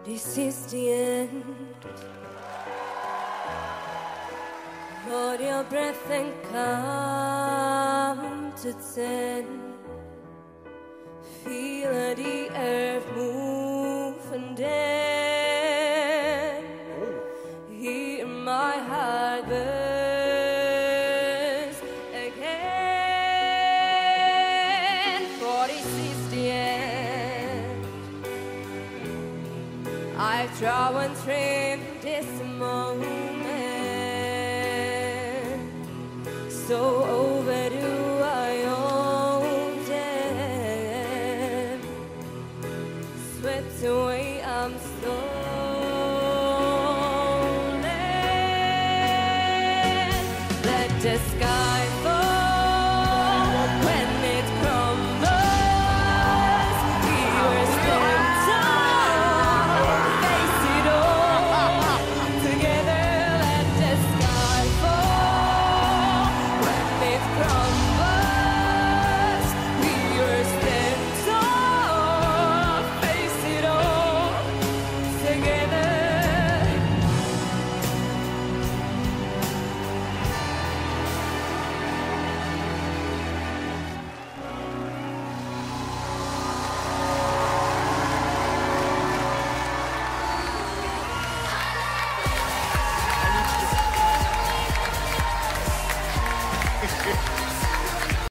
This is the end. Hold your breath and count to 10. Feel the earth move and then hear my heart burst again. For this is the end. I've tried and dreamed this moment. So overdue I own them. Swept away I'm stolen. Let the sky